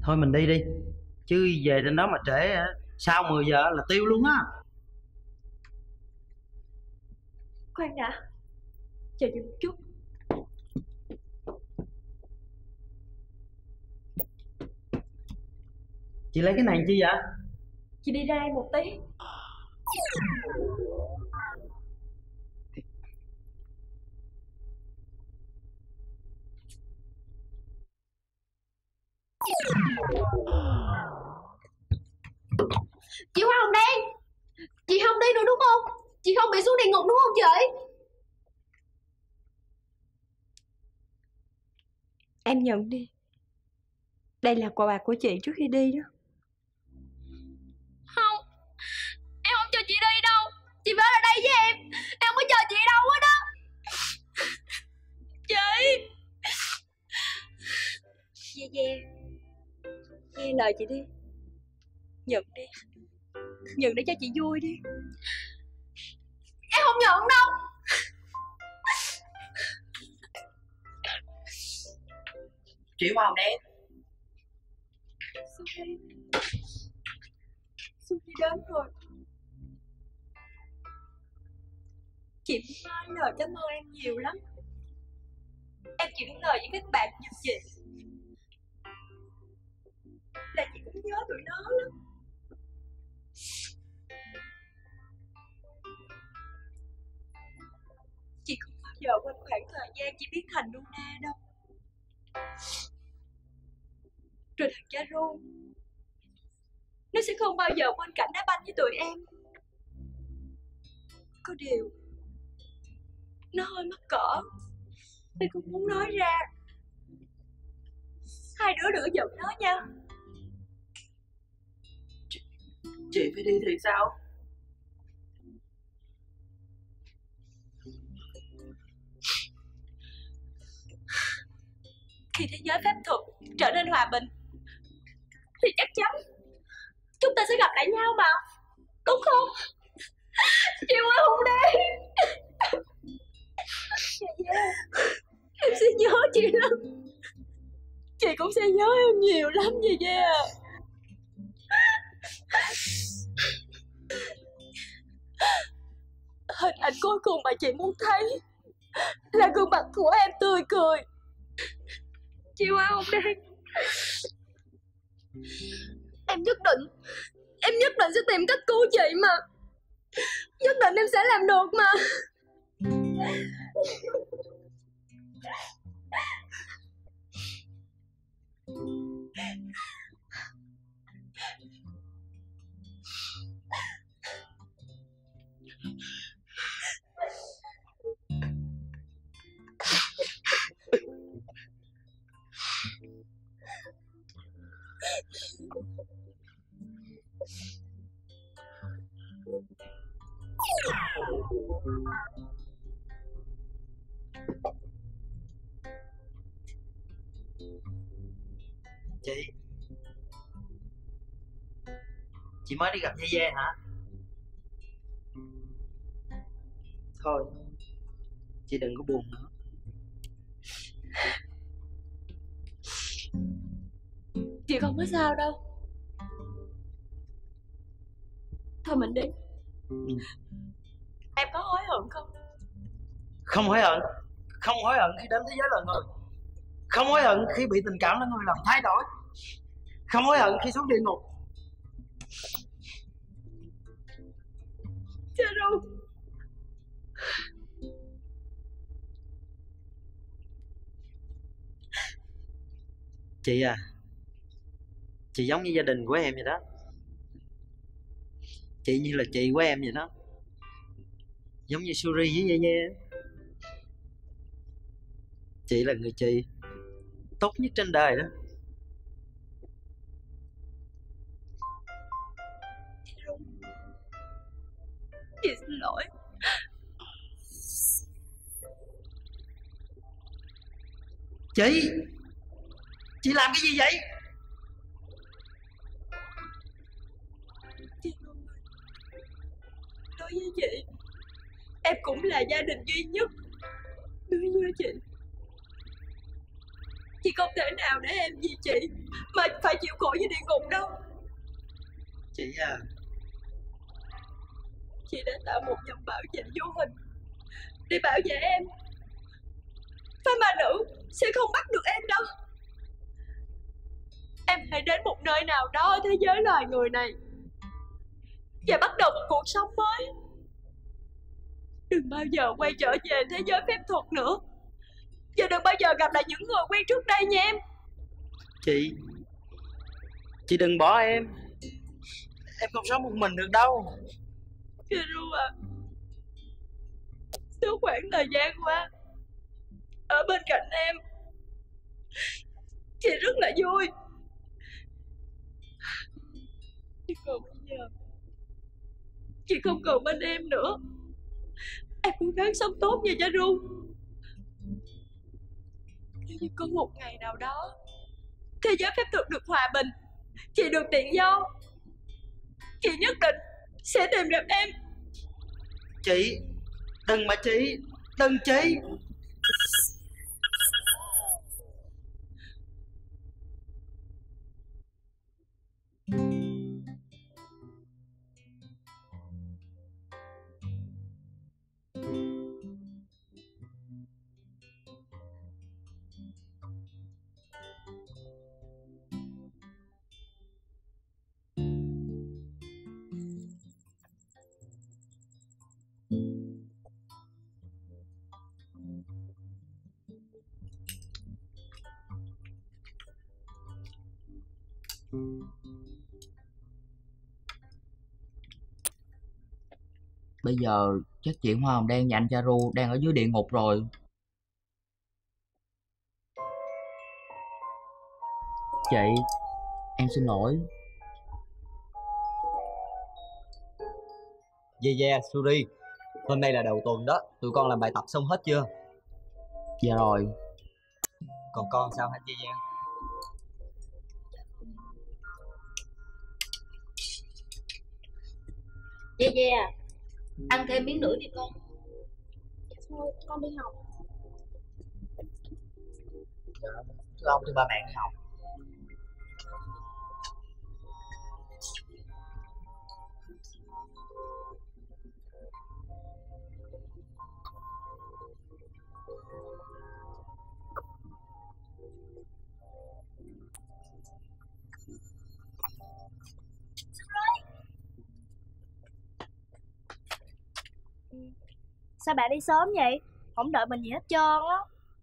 Thôi mình đi đi, chứ về trên đó mà trễ sau 10 giờ là tiêu luôn á. Khoan đã, chờ chị một chút. Chị lấy cái này chi vậy? Chị đi ra đây một tí. Chị Hoa Hồng Đen, chị không đi nữa đúng không? Chị không bị xuống địa ngục đúng không chị? Em nhận đi. Đây là quà của chị trước khi đi đó. Không, em không cho chị đi đâu. Chị phải ở đây với em. Em không có chờ chị đâu hết đó. Chị. Nghe lời chị đi. Nhận đi. Nhận để cho chị vui đi. Em không nhận đâu. Chị Hoa Hồng Đen. Suki đến rồi. Chị muốn nói lời cảm ơn em nhiều lắm. Em chỉ nói lời với các bạn như chị là chị cũng nhớ tụi nó lắm. Chị không bao giờ quên khoảng thời gian chị biến thành Luna đâu. Rồi thằng cha Ru, nó sẽ không bao giờ quên cảnh đá banh với tụi em. Có điều nó hơi mắc cỡ, em cũng muốn nói ra. Hai đứa đừng có giận nó nha. Chị phải đi thì sao? Khi thế giới phép thuật trở nên hòa bình thì chắc chắn chúng ta sẽ gặp lại nhau mà, đúng không? Chị ơi không đi. Em sẽ nhớ chị lắm. Chị cũng sẽ nhớ em nhiều lắm vậy nha. Hình ảnh cuối cùng mà chị muốn thấy là gương mặt của em tươi cười. Chị Hoa Hồng Đen, em nhất định sẽ tìm cách cứu chị mà. Nhất định em sẽ làm được mà. Chị mới đi gặp Dê Dê hả? Thôi, chị đừng có buồn nữa. Chị không có sao đâu. Thôi mình đi. Em có hối hận không? Không hối hận. Không hối hận khi đến thế giới loài người. Không hối hận khi bị tình cảm của người làm thay đổi. Không hối hận khi xuống địa ngục. Cha Ru, Chị à, chị giống như gia đình của em vậy đó. Chị như là chị của em vậy đó. Giống như Suri với Dê Dê. Chị là người chị tốt nhất trên đời đó. chị xin lỗi. Chị làm cái gì vậy? Chị Ru, đối với chị, em cũng là gia đình duy nhất đối với chị. Chị không thể nào để em vì chị mà phải chịu khổ với địa ngục đâu. Chị à, Chị đã tạo một dòng bảo vệ vô hình để bảo vệ em. Phái ma nữ sẽ không bắt được em đâu. Em hãy đến một nơi nào đó ở thế giới loài người này và bắt đầu một cuộc sống mới. Đừng bao giờ quay trở về thế giới phép thuật nữa. Và đừng bao giờ gặp lại những người quen trước đây nha em. Chị đừng bỏ em. Em không sống một mình được đâu. Kiru à, suốt khoảng thời gian qua ở bên cạnh em, chị rất là vui. Nhưng còn bây giờ chị không còn bên em nữa. Em cố gắng sống tốt nha Charu. Nếu như có một ngày nào đó thế giới phép thuật được hòa bình, chị được tự do, chị nhất định sẽ tìm gặp em. Chị đừng mà chị. Đừng chị. Bây giờ chắc chuyện Hoa Hồng Đen và anh Charu đang ở dưới địa ngục rồi. Chị, em xin lỗi. Yeah, Suri. Hôm nay là đầu tuần đó. Tụi con làm bài tập xong hết chưa? Dạ rồi. Còn con sao hả Yeah? Yeah, ăn thêm miếng nữa đi con. Thôi con đi học. Thưa ông, thưa ba mẹ đi học. Sao bạn đi sớm vậy? Không đợi mình gì hết trơn á.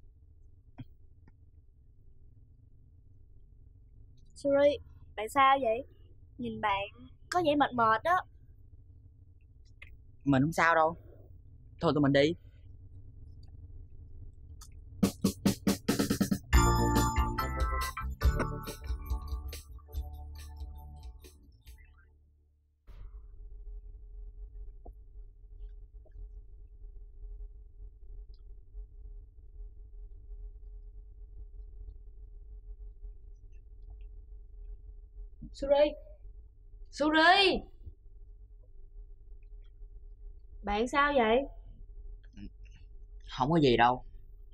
Suri, bạn sao vậy? Nhìn bạn có vẻ mệt mệt đó. Mình không sao đâu. Thôi tụi mình đi. Suri, Bạn sao vậy? Không có gì đâu.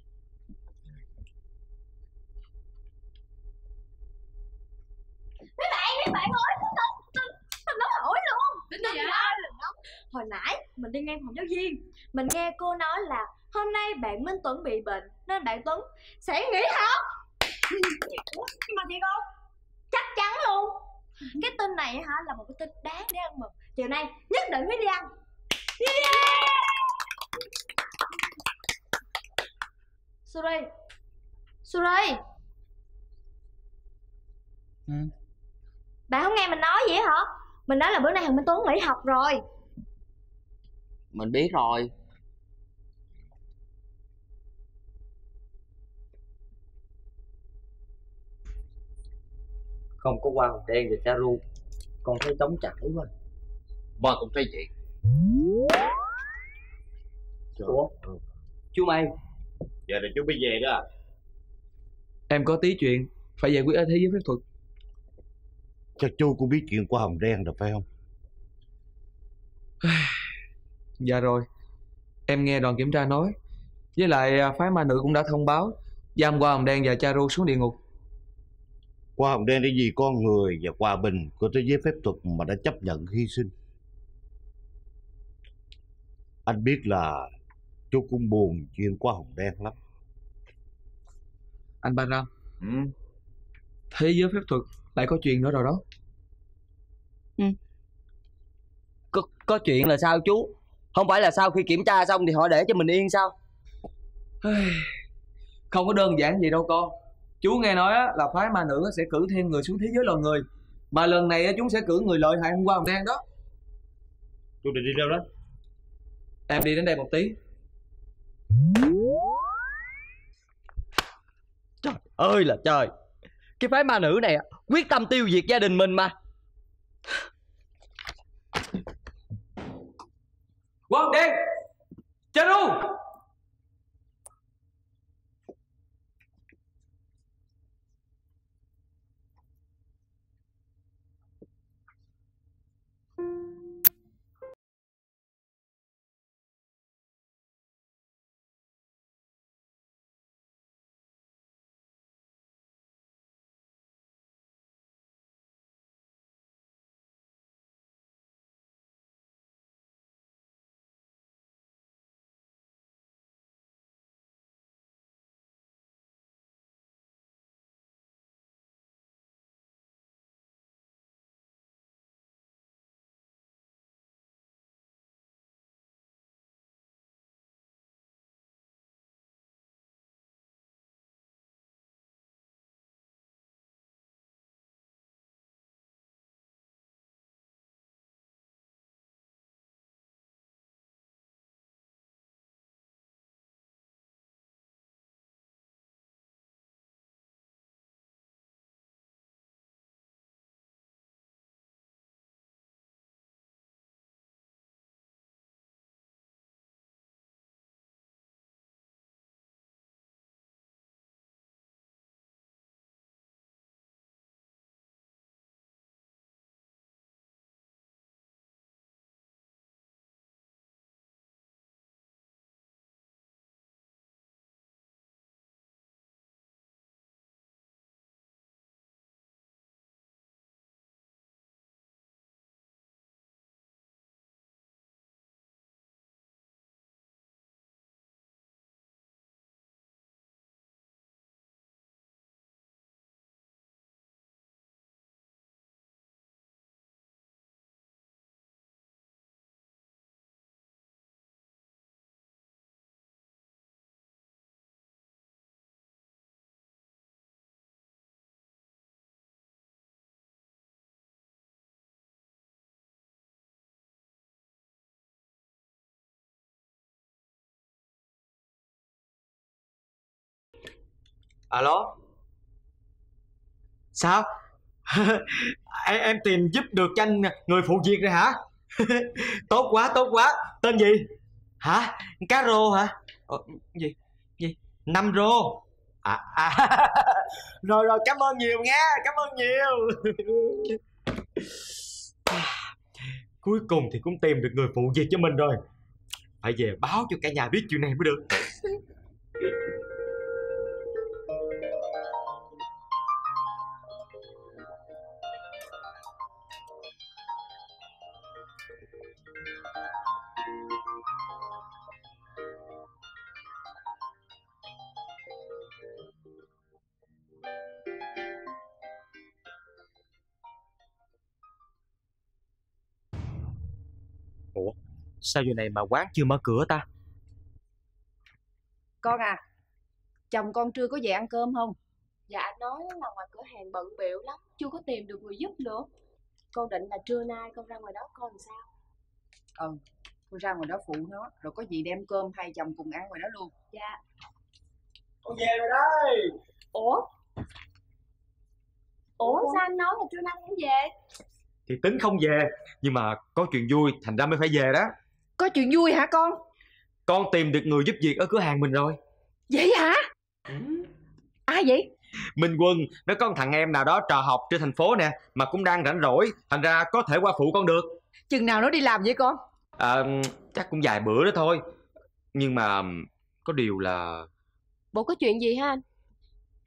Mấy bạn ơi, tôi nói hỏi luôn. Đến đây hồi nãy mình đi ngang phòng giáo viên, mình nghe cô nói là hôm nay bạn Minh Tuấn bị bệnh nên bạn Tuấn sẽ nghỉ học. Nhưng mà thiệt không? Chắc chắn luôn. Cái tin này hả là một cái tin đáng để ăn mừng. Chiều nay nhất định phải đi ăn. Suri. Bạn không nghe mình nói vậy hả? Mình nói là bữa nay thằng Minh Tuấn nghỉ học rồi. Mình biết rồi. Không có Hoa Hồng Đen và Charu, con thấy trống trải quá. Ba cũng thấy vậy. Ủa? Chú Mây. Giờ là chú mới về đó. Em có tí chuyện phải giải quyết ở thế giới phép thuật. Chắc chú cũng biết chuyện của Hồng Đen rồi phải không? Dạ rồi. Em nghe đoàn kiểm tra nói. Với lại phái ma nữ cũng đã thông báo Giam Hoa Hồng Đen và Cha Ru xuống địa ngục. Hoa Hồng Đen để vì con người và hòa bình của thế giới phép thuật mà đã chấp nhận hy sinh. Anh biết là chú cũng buồn chuyện Hoa Hồng Đen lắm. Anh Ba Ram, thế giới phép thuật lại có chuyện nữa rồi đó. Có chuyện là sao chú? Không phải là sau khi kiểm tra xong thì họ để cho mình yên sao? Không có đơn giản vậy đâu con. Chú nghe nói là phái ma nữ sẽ cử thêm người xuống thế giới loài người. Mà lần này chúng sẽ cử người lợi hại hơn Hoa Hồng Đen đó. Chú định đi đâu đó? Em đi đến đây một tí. Trời ơi là trời, cái phái ma nữ này quyết tâm tiêu diệt gia đình mình mà. Hoa Hồng Đen, Cha Ru. Alo? Sao? em tìm giúp được cho anh người phụ việc rồi hả? Tốt quá, tốt quá. Tên gì? Hả? Cá rô hả? Gì? 5 rô. Rồi rồi, cảm ơn nhiều nha, cảm ơn nhiều. Cuối cùng thì cũng tìm được người phụ việc cho mình rồi. Phải về báo cho cả nhà biết chuyện này mới được. Ủa, sao giờ này mà quán chưa mở cửa ta? Con à, chồng con trưa có về ăn cơm không? Dạ anh nói là ngoài cửa hàng bận bịu lắm, chưa có tìm được người giúp nữa. Con định là trưa nay con ra ngoài đó coi làm sao. Con ra ngoài đó phụ nó, rồi có gì đem cơm hai chồng cùng ăn ngoài đó luôn. Dạ. Con về rồi đây. Ủa sao anh nói là trưa nay không về? Thì tính không về, nhưng mà có chuyện vui thành ra mới phải về đó. Có chuyện vui hả con? Con tìm được người giúp việc ở cửa hàng mình rồi. Vậy hả? Ai vậy? Minh Quân, nó có một thằng em nào đó trò học trên thành phố nè, mà cũng đang rảnh rỗi, thành ra có thể qua phụ con được. Chừng nào nó đi làm vậy con? Chắc cũng vài bữa đó thôi. Nhưng mà có điều là... Bộ có chuyện gì hả anh?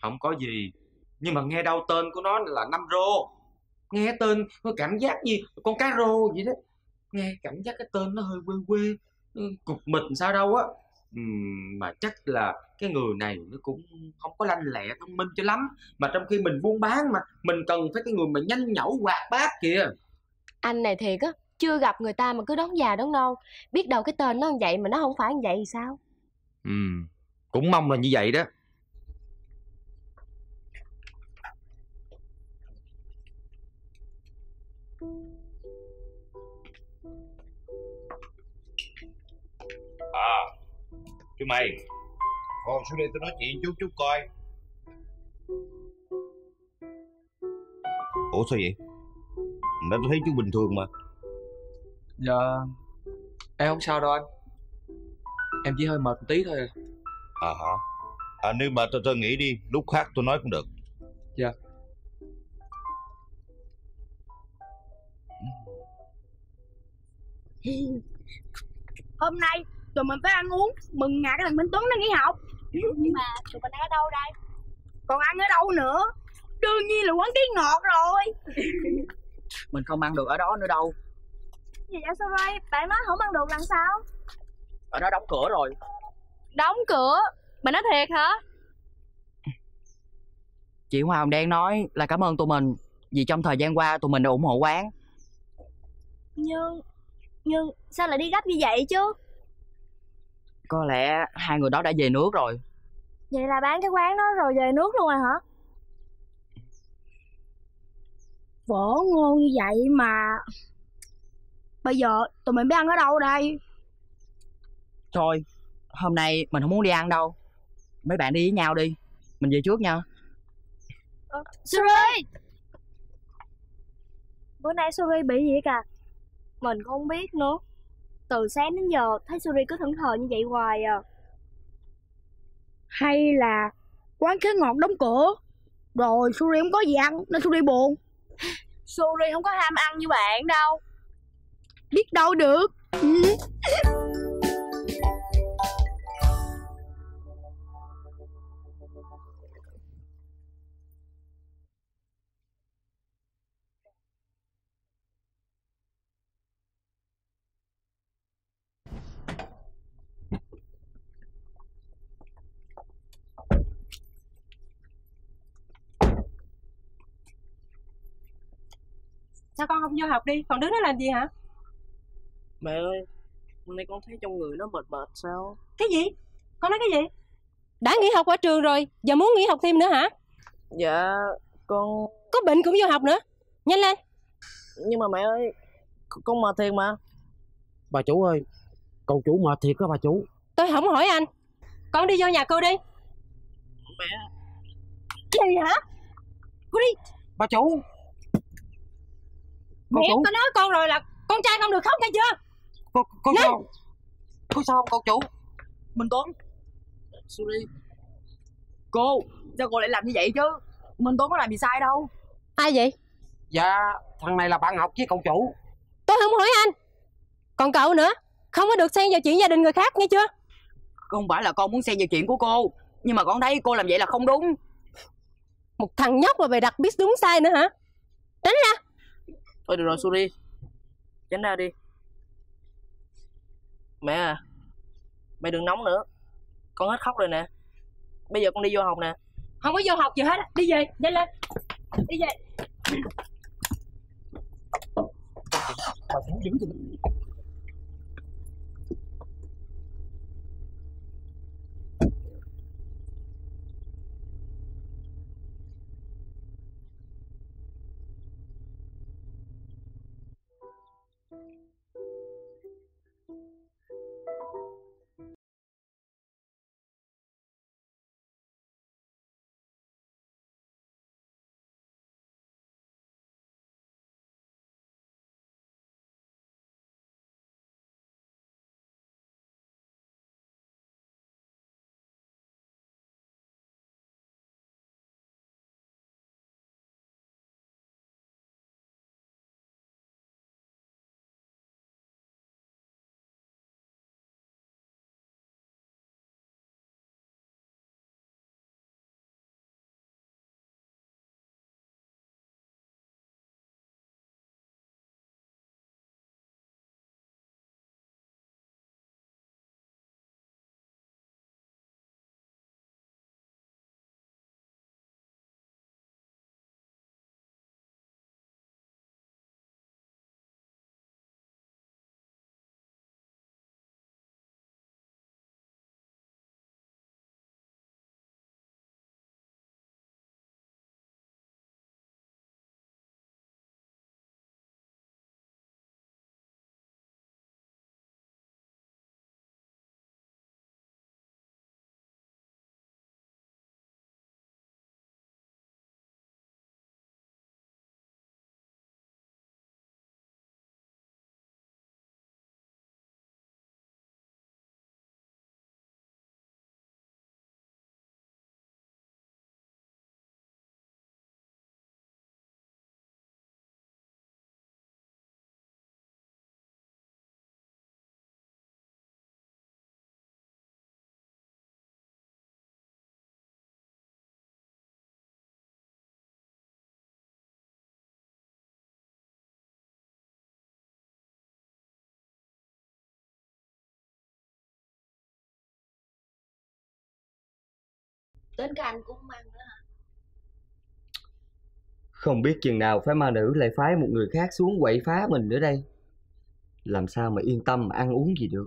Không có gì. Nhưng mà nghe đâu tên của nó là Năm Rô. Nghe tên có cảm giác như con cá rô vậy đó. Nghe cảm giác cái tên nó hơi quê quê, cục mịch sao đâu á. Mà chắc là cái người này nó cũng không có lanh lẹ thông minh cho lắm. Mà trong khi mình buôn bán mà mình cần phải cái người mà nhanh nhẩu hoạt bát kìa. Anh này thiệt á, chưa gặp người ta mà cứ đón già đón non. Biết đâu cái tên nó như vậy mà nó không phải như vậy thì sao? Cũng mong là như vậy đó. Chú mày, ngồi xuống đây tôi nói chuyện chút coi. Ủa sao vậy? Nãy tôi thấy chú bình thường mà. Dạ, em không sao đâu anh. Em chỉ hơi mệt một tí thôi à. Hả? Nếu mà tôi nghĩ đi, lúc khác tôi nói cũng được. Dạ. Hôm nay tụi mình tới ăn uống mừng ngày cái thằng Minh Tuấn nó nghỉ học. Nhưng mà tụi mình ăn ở đâu đây? Còn ăn ở đâu nữa? Đương nhiên là quán Cái Ngọt rồi. Mình không ăn được ở đó nữa đâu. Gì vậy Saray? Bạn nói không ăn được làm sao? Ở đó đóng cửa rồi. Đóng cửa? Bạn nói thiệt hả? Chị Hoa Hồng Đen nói là cảm ơn tụi mình vì trong thời gian qua tụi mình đã ủng hộ quán. Nhưng sao lại đi gấp như vậy chứ? Có lẽ hai người đó đã về nước rồi. Vậy là bán cái quán đó rồi về nước luôn rồi hả? Phở ngon như vậy mà bây giờ tụi mình biết ăn ở đâu đây? Thôi, hôm nay mình không muốn đi ăn đâu. Mấy bạn đi với nhau đi. Mình về trước nha. Suri! Bữa nay Suri bị gì cả? Mình không biết nữa. Từ sáng đến giờ thấy Suri cứ thẫn thờ như vậy hoài à. Hay là quán Cái Ngọt đóng cửa rồi Suri không có gì ăn nên Suri buồn? Suri không có ham ăn như bạn đâu. Biết đâu được. Sao con không vô học đi, còn đứng đó làm gì hả? Mẹ ơi, hôm nay con thấy trong người nó mệt mệt sao? Cái gì? Con nói cái gì? Đã nghỉ học ở trường rồi, giờ muốn nghỉ học thêm nữa hả? Dạ, con... Có bệnh cũng vô học nữa. Nhanh lên. Nhưng mà mẹ ơi, con mệt thiệt mà. Bà chủ ơi, cậu chủ mệt thiệt đó bà chủ. Tôi không hỏi anh. Con đi vô nhà cô đi. Mẹ... Gì hả? Cô đi. Bà chủ. Mẹ, tôi nói con rồi là con trai không được khóc nghe chưa? Con sao? Có sao không cậu chủ? Minh Tuấn. Suri. Cô, sao cô lại làm như vậy chứ? Minh Tuấn có làm gì sai đâu. Ai vậy? Dạ, thằng này là bạn học với cậu chủ. Tôi không hỏi anh. Còn cậu nữa, không có được xen vào chuyện gia đình người khác nghe chưa? Không phải là con muốn xen vào chuyện của cô, nhưng mà con thấy cô làm vậy là không đúng. Một thằng nhóc mà bày đặt biết đúng sai nữa hả? Tránh ra. Thôi được rồi Suri, tránh ra đi. Mẹ à, mẹ đừng nóng nữa. Con hết khóc rồi nè. Bây giờ con đi vô học nè. Không có vô học gì hết. Đi về, nhanh lên. Đi về. Bà chủ giữ cho Đến cả anh cũng không ăn nữa hả? Không biết chừng nào phái ma nữ lại phái một người khác xuống quậy phá mình nữa đây. Làm sao mà yên tâm mà ăn uống gì được.